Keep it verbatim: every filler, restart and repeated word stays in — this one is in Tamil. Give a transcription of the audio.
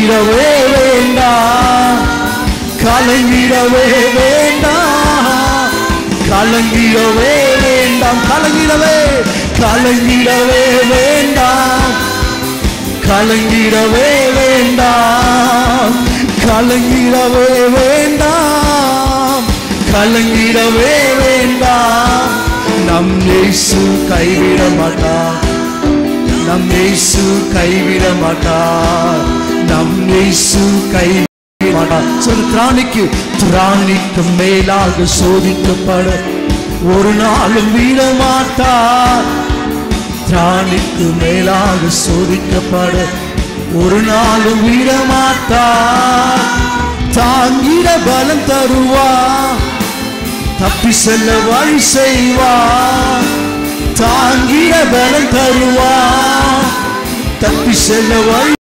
கலங்கிடவே வேண்டாம், கலங்கிடவே வேண்டாம், கலங்கிடவே வேண்டாம், கலங்கிடவே கலங்கிடவே வேண்டாம், கலங்கிடவே வேண்டாம், கலங்கிடவே வேண்டாம், கலங்கிடவே வேண்டாம். நம் இயேசு கைவிட மாட்டார், நம் இயேசு கைவிட மாட்டார், நம் இயேசு கைவிட மாட்டார். சொல் திராணிக்கு திராணிக்கு மேலாக சோதிக்கப்பட ஒரு நாளும் விட மாட்டார், திராணிக்கு மேலாக சோதிக்கப்பட ஒரு நாளும் விட மாட்டார். தாங்கிட பலம் தருவா, தப்பி செல்ல வழி செய்வா, தாங்கிட பலம் தருவா, தப்பி செல்ல வழி